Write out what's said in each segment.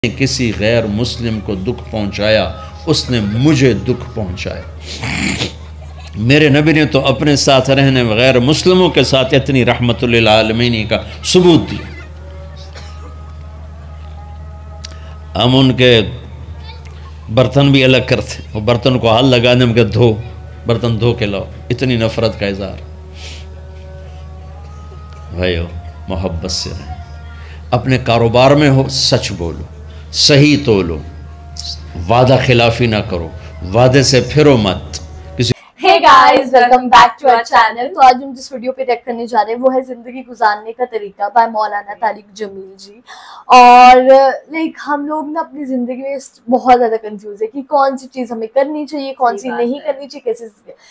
किसी गैर मुस्लिम को दुख पहुंचाया, उसने मुझे दुख पहुंचाया। मेरे नबी ने तो अपने साथ रहने गैर मुस्लिमों के साथ इतनी रहमतुल आलमीन का सबूत दिया। हम उनके बर्तन भी अलग करते, वो बर्तन को हाथ लगाने में धो, बर्तन धो के लाओ, इतनी नफरत का इज़हार। भाइयों, मोहब्बत से रहें। अपने कारोबार में हो सच बोलो, सही तोलो, वादा खिलाफी ना करो, वादे से फिरो मत। Hey guys, welcome back to our channel। तो आज हम जिस वीडियो पे रिएक्ट करने जा रहे हैं वो है जिंदगी गुजारने का तरीका बाय मौलाना तारिक जमील जी। और लाइक हम लोग ना अपनी जिंदगी में बहुत ज्यादा कंफ्यूज है कि कौन सी चीज हमें करनी चाहिए, कौन सी नहीं करनी चाहिए, कैसे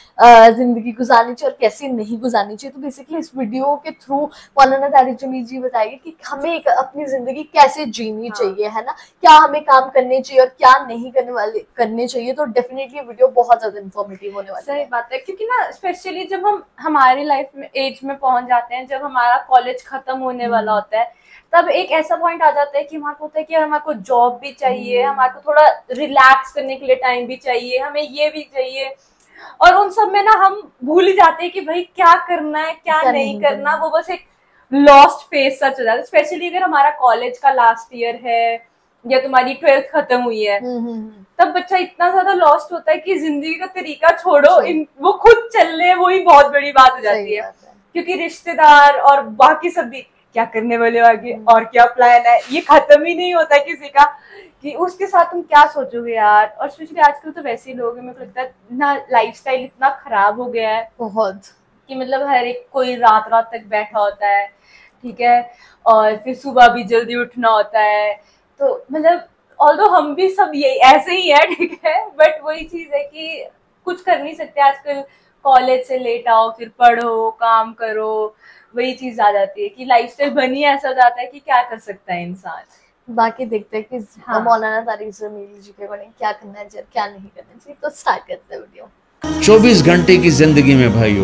जिंदगी गुजारनी चाहिए और कैसे नहीं गुजारनी चाहिए। तो बेसिकली इस वीडियो के थ्रू मौलाना तारिक जमील जी बताएंगे कि हमें अपनी जिंदगी कैसे जीनी चाहिए, है ना, क्या हमें काम करने चाहिए और क्या नहीं करने चाहिए। तो डेफिनेटली वीडियो बहुत ज्यादा इन्फॉर्मेटिव होने वाला है। बात है, क्योंकि ना स्पेशली जब हम हमारी लाइफ में एज में पहुंच जाते हैं, जब हमारा कॉलेज खत्म होने वाला होता है, तब एक ऐसा पॉइंट आ जाता है कि हमारे को होता है कि हमारे को जॉब भी चाहिए, हमारे को थोड़ा रिलैक्स करने के लिए टाइम भी चाहिए, हमें ये भी चाहिए। और उन सब में ना हम भूल ही जाते हैं कि भाई क्या करना है, क्या नहीं करना। वो बस एक लॉस्ट फेज सच हो जाता है। स्पेशली अगर हमारा कॉलेज का लास्ट ईयर है या तुम्हारी 12th खत्म हुई है, तब बच्चा इतना ज्यादा लॉस्ट होता है कि जिंदगी का तरीका छोड़ो, वो खुद चल ले, वही बहुत बड़ी बात हो जाती है। क्योंकि रिश्तेदार और बाकी सब भी क्या करने वाले आगे और क्या प्लान है, ये खत्म ही नहीं होता है किसी का कि उसके साथ तुम क्या सोचोगे यार। और स्पेशली आजकल तो वैसे ही लोग हैं, मेरे को लगता है ना लाइफस्टाइल इतना खराब हो गया है बहुत कि मतलब हर एक कोई रात रात तक बैठा होता है, ठीक है, और फिर सुबह भी जल्दी उठना होता है। तो मतलब ऑल्दो हम भी सब ये ऐसे ही है, ठीक है, बट वही चीज है कि कुछ कर नहीं सकते आजकल। कॉलेज से लेट आओ, फिर पढ़ो, काम करो, वही चीज आ जाती है कि लाइफस्टाइल बनी ऐसा हो जाता है कि क्या कर सकता है इंसान। बाकी देखते हैं कि मौलाना तारिक जमील जी के अकॉर्डिंग क्या करना है, क्या नहीं करना चाहिए। तो स्टार्ट करते हैं वीडियो। 24 घंटे की जिंदगी में भाइयों,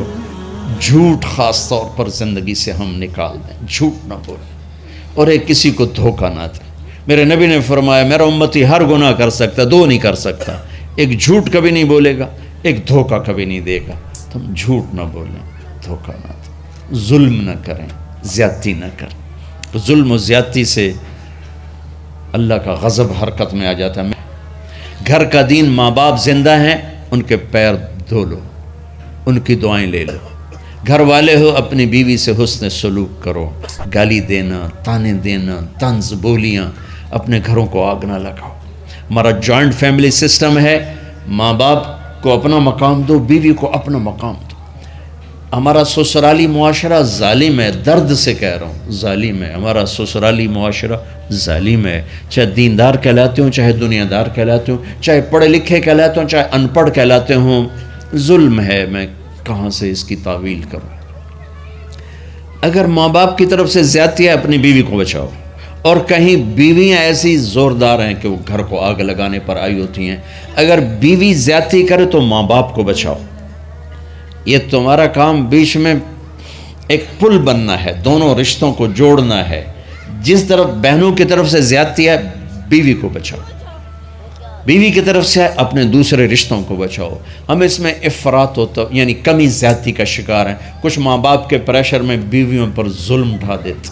झूठ खास तौर पर जिंदगी से हम निकाल दें। झूठ ना बोले और एक किसी को धोखा ना दे। मेरे नबी ने फरमाया, मेरा उम्मती हर गुनाह कर सकता, दो नहीं कर सकता, एक झूठ कभी नहीं बोलेगा, एक धोखा कभी नहीं देगा। तो हम झूठ ना बोलें, धोखा ना दें, जुल्म ना करें, ज्यादती ना करें। तो जुल्म और ज्यादती से अल्लाह का गज़ब हरकत में आ जाता है। घर का दीन, माँ बाप जिंदा हैं, उनके पैर धो लो, उनकी दुआएं ले लो। घर वाले हो, अपनी बीवी से हुस्न सलूक करो। गाली देना, ताने देना, तंज बोलियाँ, अपने घरों को आग ना लगाओ। हमारा जॉइंट फैमिली सिस्टम है, माँ बाप को अपना मकाम दो, बीवी को अपना मकाम दो। हमारा ससुराली मुआशरा जालिम है, दर्द से कह रहा हूँ, जालिम है। हमारा ससुराली मुआशरा जालिम है। चाहे दीनदार कहलाते हो, चाहे दुनियादार कहलाते हो, चाहे पढ़े लिखे कहलाते हो, चाहे अनपढ़ कहलाते हो, जुल्म है। मैं कहाँ से इसकी तावील करूँ। अगर माँ बाप की तरफ से ज्यादती है, अपनी बीवी को बचाओ। और कहीं बीवियाँ ऐसी ज़ोरदार हैं कि वो घर को आग लगाने पर आई होती हैं। अगर बीवी ज्यादती करे तो माँ बाप को बचाओ। ये तुम्हारा काम, बीच में एक पुल बनना है, दोनों रिश्तों को जोड़ना है। जिस तरफ बहनों की तरफ से ज्यादती है, बीवी को बचाओ। बीवी की तरफ से अपने दूसरे रिश्तों को बचाओ। हम इसमें इफ़रात होता, यानी कमी ज्यादती का शिकार हैं। कुछ माँ बाप के प्रेशर में बीवियों पर जुल्म ढा देते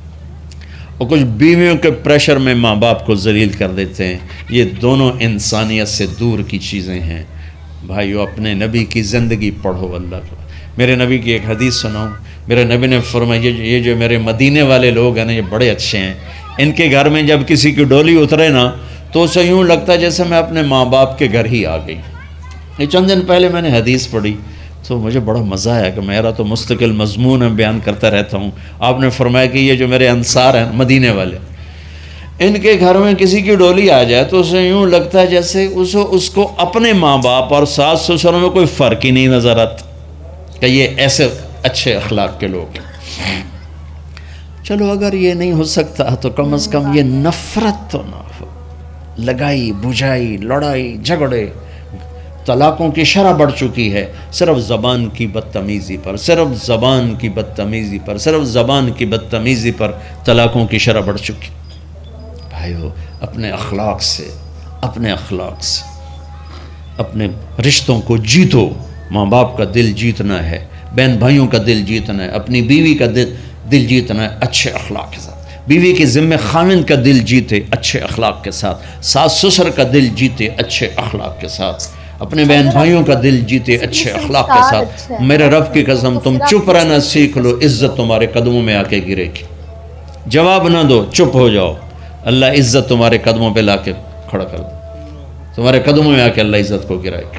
और कुछ बीवियों के प्रेशर में माँ बाप को जलील कर देते हैं। ये दोनों इंसानियत से दूर की चीज़ें हैं। भाइयों, अपने नबी की ज़िंदगी पढ़ो। अल्लाह को, मेरे नबी की एक हदीस सुनाऊँ। मेरे नबी ने फरमाया, ये जो मेरे मदीने वाले लोग हैं ना, ये बड़े अच्छे हैं। इनके घर में जब किसी की डोली उतरे ना, तो उसे यूँ लगता है जैसे मैं अपने माँ बाप के घर ही आ गई। ये चंद दिन पहले मैंने हदीस पढ़ी तो मुझे बड़ा मज़ा आया कि मेरा तो मुस्तकिल मजमून है, बयान करता रहता हूँ। आपने फरमाया कि ये जो मेरे अंसार हैं मदीने वाले, इनके घर में किसी की डोली आ जाए तो उसे यूँ लगता है जैसे उसको अपने माँ बाप और सास ससुरों में कोई फ़र्क ही नहीं नज़र आता कि ये ऐसे अच्छे अखलाक के लोग हैं। चलो, अगर ये नहीं हो सकता तो कम से कम ये नफ़रत तो ना हो। लगाई बुझाई, लड़ाई झगड़े, तलाक़ों की शरह बढ़ चुकी है सिर्फ ज़बान की बदतमीज़ी पर, सिर्फ ज़बान की बदतमीज़ी पर, सिर्फ ज़बान की बदतमीज़ी पर तलाक़ों की शरह बढ़ चुकी। भाइयों, अपने अखलाक से, अपने अखलाक से अपने रिश्तों को जीतो। माँ बाप का दिल जीतना है, बहन भाइयों का दिल जीतना है, अपनी बीवी का दिल जीतना है अच्छे अखलाक के साथ। बीवी के ज़िम्मे खाविंद का दिल जीते अच्छे अखलाक के साथ, सास ससुर का दिल जीते अच्छे अखलाक के साथ, अपने बहन भाइयों का दिल जीते अच्छे अखलाक के साथ। मेरे रब की कसम, तुम चुप रहना सीख लो, इज़्ज़त तुम्हारे कदमों में आके गिरेगी। जवाब ना दो, चुप हो जाओ, अल्लाह इज़्ज़त तुम्हारे कदमों पे लाके खड़ा कर दो, तुम्हारे कदमों में आके अल्लाह इज़्ज़त को गिराएगा।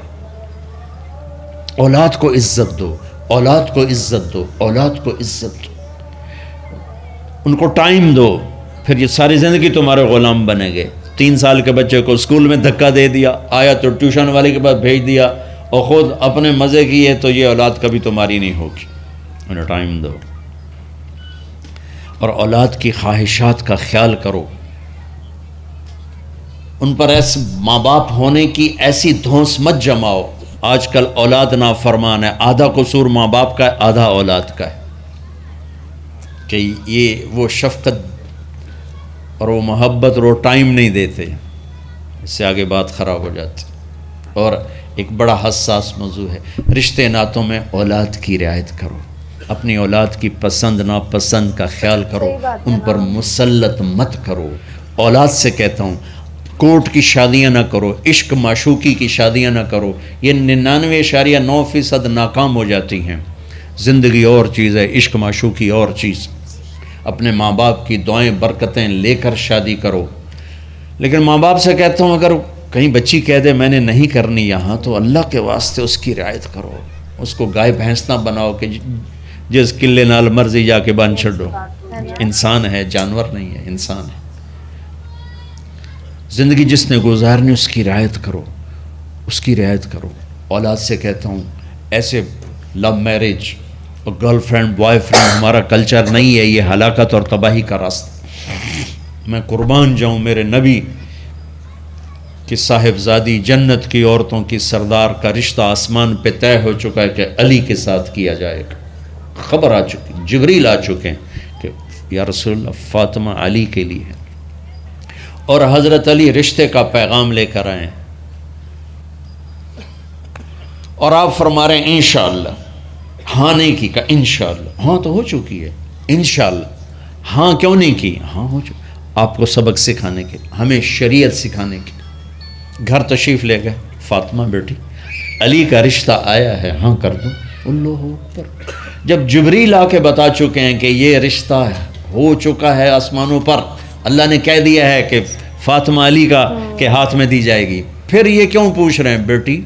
औलाद को इज़्ज़त दो, औलाद को इज़्ज़त दो, औलाद को इज़्ज़त दो, उनको टाइम दो, फिर ये सारी ज़िंदगी तुम्हारे ग़ुलाम बनेंगे। 3 साल के बच्चे को स्कूल में धक्का दे दिया, आया तो ट्यूशन वाले के पास भेज दिया और ख़ुद अपने मज़े की है, तो ये औलाद कभी तुम्हारी नहीं होगी। उन्हें टाइम दो और औलाद की ख्वाहिशात का ख्याल करो। उन पर ऐसे माँ बाप होने की ऐसी धौंस मत जमाओ। आजकल औलाद ना फरमान है, आधा कसूर माँ बाप का है, आधा औलाद का है कि ये वो शफ़क़त और वो मोहब्बत और वो टाइम नहीं देते, इससे आगे बात ख़राब हो जाती। और एक बड़ा हसास मौजू है, रिश्ते नातों में औलाद की रियायत करो, अपनी औलाद की पसंद नापसंद का ख्याल करो, उन पर मुसल्लत मत करो। औलाद से कहता हूँ, कोर्ट की शादियाँ ना करो, इश्क माशूकी की शादियाँ ना करो, ये 99.9% नाकाम हो जाती हैं। ज़िंदगी और चीज़ है, इश्क माशूकी और चीज़। अपने माँ बाप की दुआएं बरकतें लेकर शादी करो। लेकिन माँ बाप से कहता हूँ, अगर कहीं बच्ची कह दे मैंने नहीं करनी यहाँ, तो अल्लाह के वास्ते उसकी रियायत करो, उसको गाय भैंस ना बनाओ कि जिस किले नाल मर्जी जाके बांध छो। इंसान है, जानवर नहीं है, इंसान है। ज़िंदगी जिसने गुजारनी उसकी रियायत करो, उसकी रियायत करो। औलाद से कहता हूँ, ऐसे लव मैरिज और गर्लफ्रेंड बॉयफ्रेंड हमारा कल्चर नहीं है, ये हलाकत और तबाही का रास्ता। मैं कुर्बान जाऊँ मेरे नबी कि साहिबजादी जन्नत की औरतों की सरदार का रिश्ता आसमान पे तय हो चुका है कि अली के साथ किया जाएगा। खबर आ चुकी, जिब्रील आ चुके हैं कि या रसूलल्लाह फातिमा अली के लिए है, और हज़रत अली रिश्ते का पैगाम लेकर आए। और आप फरमा रहे हैं इंशाअल्लाह। हाँ नहीं की का इंशाअल्लाह, हाँ तो हो चुकी है, इंशाअल्लाह हाँ क्यों नहीं की, हाँ हो चुकी। आपको सबक सिखाने के, हमें शरीयत सिखाने के। घर तशरीफ़ ले गए, फातिमा बेटी अली का रिश्ता आया है, हाँ कर दूँ। अल्लाहू अकबर। जब जिब्रील आके बता चुके हैं कि ये रिश्ता हो चुका है आसमानों पर, अल्लाह ने कह दिया है कि फातिमा अली का के हाथ में दी जाएगी, फिर ये क्यों पूछ रहे हैं बेटी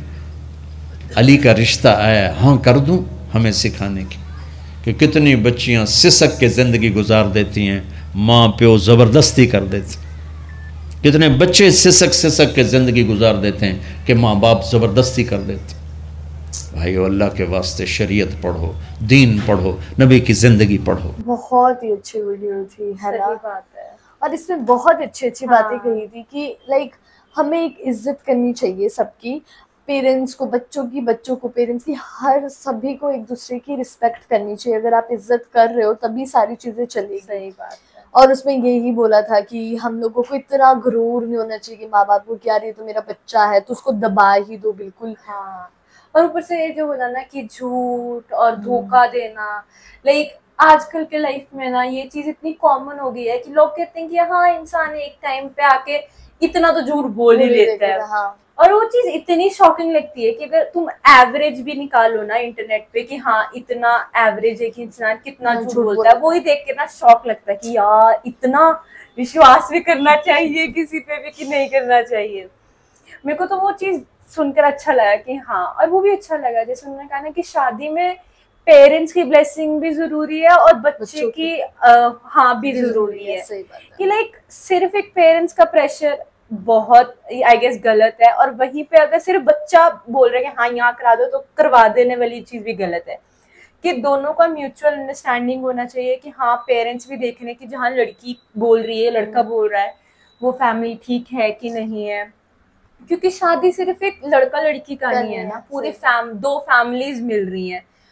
अली का रिश्ता आया है, हाँ कर दूँ। हमें सिखाने की कि कितनी बच्चियाँ सिसक के ज़िंदगी गुजार देती हैं, माँ प्यो ज़बरदस्ती कर देते। कितने बच्चे सिसक के ज़िंदगी गुजार देते हैं कि माँ बाप ज़बरदस्ती कर देते। भाई अल्लाह के वास्ते शरीयत पढ़ो, दीन पढ़ो, नबी की ज़िंदगी पढ़ो। बहुत ही अच्छी वीडियो थी, है ना? बात है। और इसमें बहुत अच्छी बातें कही थी कि लाइक हमें एक इज्जत करनी चाहिए सबकी, पेरेंट्स को बच्चों की, बच्चों को पेरेंट्स की, हर सभी को एक दूसरे की रिस्पेक्ट करनी चाहिए। अगर आप इज्जत कर रहे हो तभी सारी चीज़ें चलेगी। सही बात है। और उसमें यही बोला था कि हम लोगों को इतना गुरूर नहीं होना चाहिए कि माँ बाप को क्या, ये तो मेरा बच्चा है तो उसको दबा ही दो बिल्कुल। हाँ, और ऊपर से ये जो बोला ना कि झूठ और धोखा देना, लाइक आजकल के लाइफ में ना ये चीज इतनी कॉमन हो गई है कि लोग कहते हैं कि हाँ इंसान एक टाइम पे आके इतना तो झूठ बोल ही लेता है। हाँ। और वो चीज इतनी शॉकिंग लगती है कि अगर तुम एवरेज भी निकालो ना इंटरनेट पे कि हाँ इतना एवरेज है कि इंसान कितना झूठ बोलता है, वो ही देख के ना शौक लगता है कि यार इतना विश्वास भी करना चाहिए किसी पे भी कि नहीं करना चाहिए। मेरे को तो वो चीज सुनकर अच्छा लगा कि हाँ, और वो भी अच्छा लगा जैसे उन्होंने कहा ना कि शादी में पेरेंट्स की ब्लेसिंग भी जरूरी है और बच्चे की हाँ भी जरूरी है कि लाइक सिर्फ एक पेरेंट्स का प्रेशर बहुत आई गेस गलत है, और वहीं पे अगर सिर्फ बच्चा बोल रहा है कि हाँ यहाँ करा दो तो करवा देने वाली चीज भी गलत है। कि दोनों का म्यूचुअल अंडरस्टैंडिंग होना चाहिए कि हाँ पेरेंट्स भी देख रहे हैं कि जहाँ लड़की बोल रही है लड़का बोल रहा है वो फैमिली ठीक है कि नहीं है, क्योंकि शादी सिर्फ एक लड़का लड़की का नहीं है ना, पूरी दो फैमिलीज मिल रही हैं,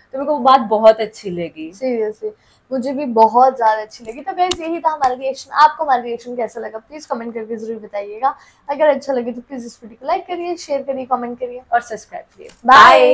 तो मेरे को वो बात बहुत अच्छी लगी। सीरियसली मुझे भी बहुत ज्यादा अच्छी लगी। तो गाइस यही था हमारा रिएक्शन। आपको हमारा रिएक्शन कैसा लगा प्लीज कमेंट करके जरूर बताइएगा। अगर अच्छा लगे तो प्लीज इस वीडियो को लाइक करिए, शेयर करिए, कमेंट करिए और सब्सक्राइब करिए। बाय।